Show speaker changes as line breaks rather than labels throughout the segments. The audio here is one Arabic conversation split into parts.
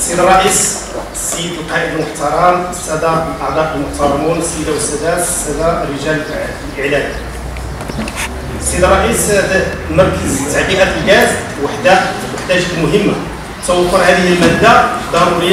السيد الرئيس، السيد القائد المحترم، السادة الأعضاء المحترمون، السيدة والسادات، السادة رجال الإعلام. السيد الرئيس، مركز تعبئة الغاز وحدة جد مهمة. توفر هذه المادة ضرورية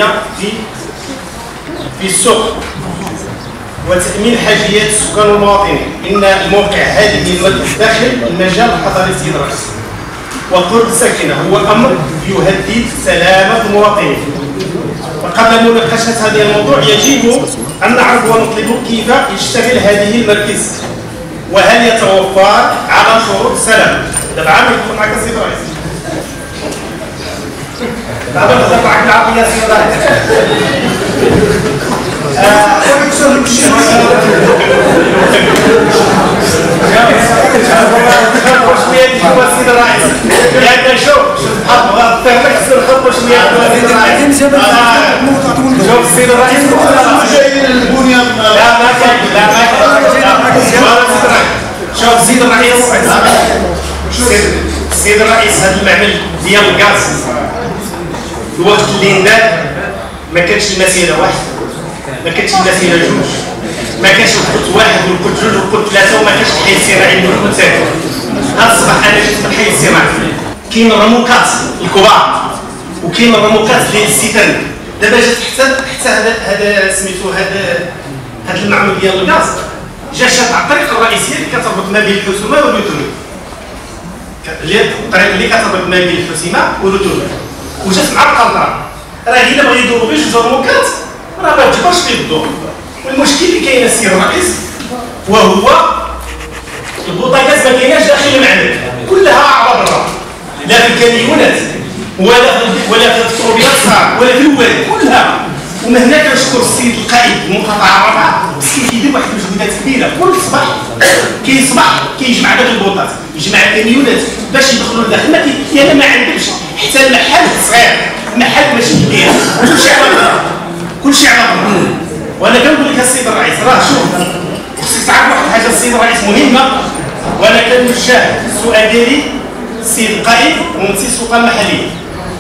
في السوق وتأمين حاجيات السكان والمواطنين. إن الموقع هذه المركز داخل المجال الحضري السيد الرئيس وقرب الساكنة هو أمر يهدد سلامة المواطنين. وقبل مناقشة هذا الموضوع يجب أن نعرف ونطلب كيف يشتغل هذه المركز وهل يتوفر على شروط السلام. دابا عامل يكون معك السيد الرئيس. دابا نهضر معك العربية السيد الرئيس. السيد الرئيس لأن شوف نخطبوا شويه السيد الرئيس. شوف السيد الرئيس جايين البنيان. لا ما كاين شوف السيد الرئيس. السيد الرئيس هذا المعمل ديال الغاز الوقت اللي ندار ما كانش المسيره واحد، ما كانش المسيره جوج، ما كانش القط واحد والقط جوج والقط ثلاثه وما كانش الحي الصناعي والقط ثلاثه. هذا الصباح انا جيت من الحي الصناعي كاين الرموقات الكبار وكاين الرموقات ديال الستان. دابا جات حتى هذا سميتو هذا المعمل ديال الغاز جا شاد على الطريق الرئيسيه اللي كتربط ما بين الحسومه والروتوري، الطريق اللي كتربط ما بين الحسيمه والروتوري وجات مع القنطره. راه الا بغا يدوروا غير جوج رموقات راه ما تجبرش فيه الضوء. والمشكل اللي كاين السيد الرئيس وهو البوطاغاز ما كايناش داخل المعمل، كلها على برا، لا في الكاميونات ولا في الطروبيات الصغار ولا في الواد كلها. ومن هنا كنشكر السيد القائد المقاطعه الرابعه مسكين كيدير واحد المجهودات كبيره. كل صباح كيجمع داك البوطات، يجمع الكاميونات باش يدخلوا لداخل. ما عندكش حتى المحل صغير، محل ماشي كبير، كلشي على برا. وانا كنقول لك السيد الرئيس راه شوف خصك تعرف واحد الحاجه السيد الرئيس مهمه. وانا كنوجه السؤال ديالي السيد القائد وممثل السوق المحليه،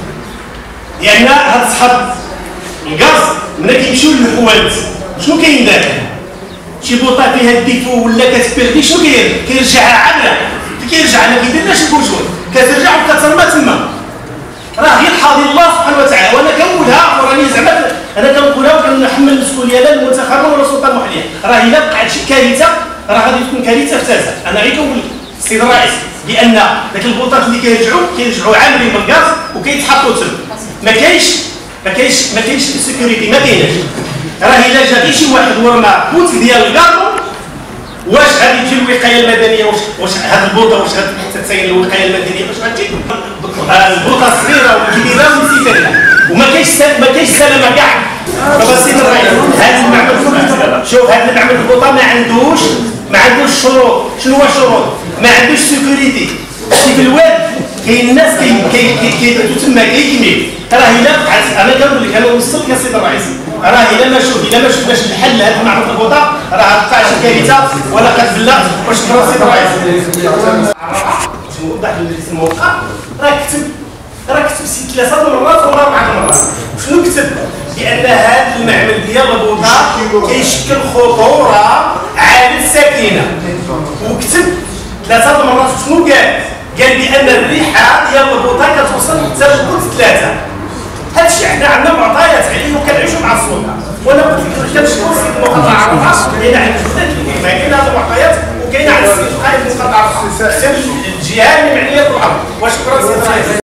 لان هاد صحاب الغاز ملي كيمشيو للحوالت شنو كاين داك؟ شي بوطه فيها الديفو ولا كتبيردي شنو كيرجعها عامله، كيرجع ما كيديرلاش البوجون، كترجع وكترمى تما. راه غير حاضر الله سبحانه وتعالى. وانا كنقولها وراني زعما انا كنقولها وكنحمل المسؤوليه لا المنتخب ولا السلطه المحليه. راه الا وقعت شي كارثه راه غادي تكون كارثه فتازه. انا غير كنقول السيد الرئيس بان داك البوطات اللي كيرجعوا عاملين بالغاز وكيتحطوا تما. ما كاينش السيكوريتي، ما كايناش. راه الا جا غير شي واحد ورمى بوت ديال الكاربون واش غادي تجي الوقايه المدنيه؟ واش هاد البوطه واش غتتسين الوقايه المدنيه؟ واش غتجي البوطه الصغيره والكبيره والمسيطره وما كاينش سلامه كاع. السيد الرئيس هذا المعمل شوف هذا المعمل البوطه ما عندوش شروط. شنو هو الشروط؟ ما عندوش سيكوريتي. في الواد كاين الناس كيباتوا تما كيكميو. راه الا وقعت انا كنقول لك انا وصلت لك السيد الرئيس راه الا ما شفناش الحل لهذا المعمل البوطه راه غتوقع شي كارثه ولا قد بالله. واش كبر السيد الرئيس موضح للمجلس الموقع راه كتب شي 3 مرات ولا 4 مرات. شنو كتب؟ بان هذا المعمل ديال البوطه كيشكل خطوره على الساكنه. وكتب 3 مرات. شنو قال بان الريحه ديال البوطه كتوصل حتى للقط 3. هادشي حنا عندنا معطيات عليه وكنعيشوا مع السلطه. وانا قلت لك كنشكر السيد المقاطعه الرابعه كاينه عند الجهات اللي كاينه هاد المعطيات وكاينه عند السيد القائد المقاطعه الجهه اللي معنيه بالامر. وشكرا سيدي الرئيس.